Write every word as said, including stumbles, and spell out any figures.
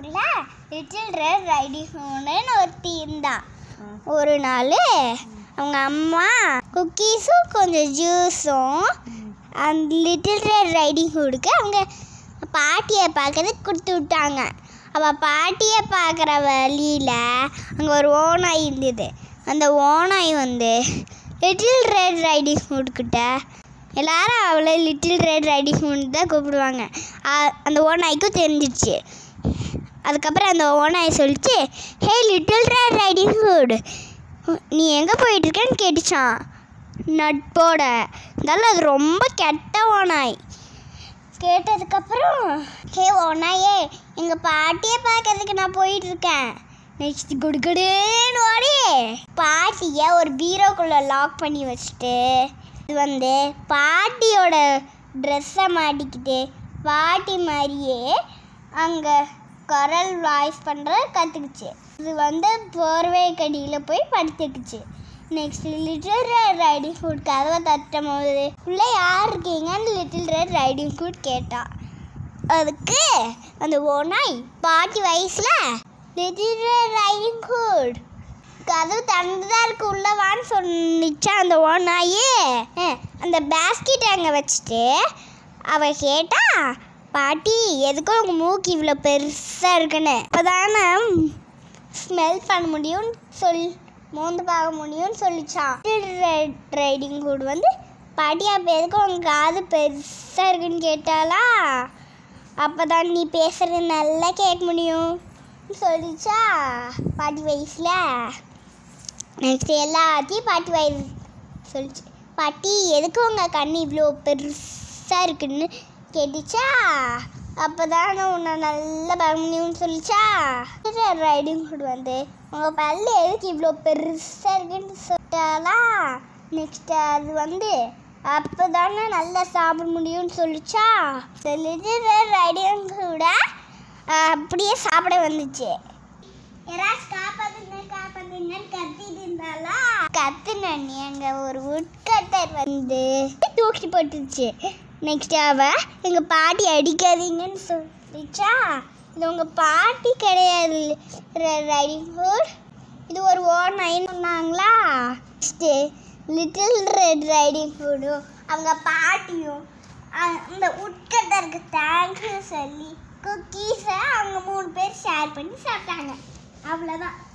ஊரில் little red riding ஹூட்னு ஒருத்தி இருந்தா. ஒரு நாள் அவங்க அம்மா குக்கீஸும் கொஞ்சம் ஜூஸும் அந்த லிட்டில் ரெட் ரைடிங் ஹூடுக்கு அவங்க பாட்டியை பார்க்கறதுக்கு கொடுத்து விட்டாங்க. அவள் பாட்டியை பார்க்குற வழியில் அங்கே ஒரு ஓநாய் இருந்தது. அந்த ஓநாய் வந்து லிட்டில் ரெட் ரைடிங் ஹூட்கிட்ட எல்லாரும் அவளை லிட்டில் ரெட் ரைடிங் ஹூட் தான் கூப்பிடுவாங்க. அந்த ஓநாய்க்கும் தெரிஞ்சிடுச்சு. அதுக்கப்புறம் அந்த ஓநாய் சொல்லிச்சு, hey little red riding hood, நீ எங்கே போயிட்டுருக்கேன்னு கேட்டுச்சான் நட்போட. இருந்தாலும் அது ரொம்ப கெட்ட ஓநாய். கேட்டதுக்கப்புறம், ஹே ஓநாயே, எங்கள் பாட்டியை பார்க்கறதுக்கு நான் போயிட்டுருக்கேன். நெக்ஸ்ட் குடுகுடுன்னு ஓடி பாட்டியை ஒரு பீரோக்குள்ளே லாக் பண்ணி வச்சுட்டு இது வந்து பாட்டியோட ட்ரெஸ்ஸை மாட்டிக்கிட்டு பாட்டி மாதிரியே அங்கே குரல் வாய்ஸ் பண்ணுற கற்றுக்குச்சு. இது வந்து போர்வை கடியில் போய் படுத்துக்குச்சு. Next little red riding hood கதவை தட்டும் போது உள்ளே யார் இருக்கீங்கன்னு லிட்டில் ரெட் ரைடிங் ஹூட் கேட்டா. அதுக்கு அந்த ஓநாய் பாட்டி வயசில் லிட்டில் ரெட் ரைடிங் ஹூட் கதவு தந்துதான் இருக்கு உள்ளவான்னு சொல்லிச்சா. அந்த ஓநாயே அந்த பேஸ்கெட் அங்கே வச்சுட்டு அவ கேட்டா, பாட்டி எதுக்கும் உங்கள் மூக்கு இவ்வளோ பெருசாக இருக்குன்னு, இப்போ தானே ஸ்மெல் பண்ண முடியும்னு சொல் மோந்து பார்க்க முடியும்னு சொல்லிச்சான். ரெட் ரைடிங் ஹூட் வந்து, பாட்டி அப்போ எதுக்கும் உங்கள் காது பெருசாக இருக்குன்னு கேட்டாலா, அப்போ தான் நீ பேசுகிறது நல்லா கேட்க முடியும் சொல்லிச்சா பாட்டி வயசில். நெக்ஸ்ட் எல்லாத்தையும் பாட்டி வயசு சொல்லிச்சு. பாட்டி எதுக்கு உங்கள் கண் இவ்வளோ பெருசாக இருக்குன்னு கேட்டுச்சா, அப்போ தான் உன்னை நல்லா பார்க்க முடியும்னு சொல்லிச்சா. ரைடிங் ஹூட் வந்து, உங்கள் பல்லு எதுக்கு இவ்வளோ பெருசாக இருக்குன்னு சொல்லிட்டாலா. நெக்ஸ்ட் அது வந்து, அப்போ தானே நல்லா சாப்பிட முடியும்னு சொல்லிச்சா. லிட்டில் ரெட் ரைடிங் ஹூட அப்படியே சாப்பிட வந்துச்சு. யாராச்சும் காப்பாத்துங்க காப்பாத்துங்கன்னு கத்திட்டு இருந்தாலா. கத்துன அங்கே ஒரு உட்கட்டர் வந்து தூக்கி போட்டுருச்சு. நெக்ஸ்ட் அவ எங்கள் பாட்டி அடிக்காதீங்கன்னு சொல்லிச்சா. இது உங்கள் பாட்டி கிடையாது ரைடிங் ஹூட், இது ஒரு ஓநாயின்னு சொன்னாங்களா. நெக்ஸ்ட்டு லிட்டில் ரெட் ரைடிங் ஹூடும் அவங்க பாட்டியும் அந்த உட்கட்டருக்கு தேங்க்யூ சொல்லி குக்கீஸை அவங்க மூணு பேர் ஷேர் பண்ணி சாப்பிட்டாங்க. அவ்வளோதான்.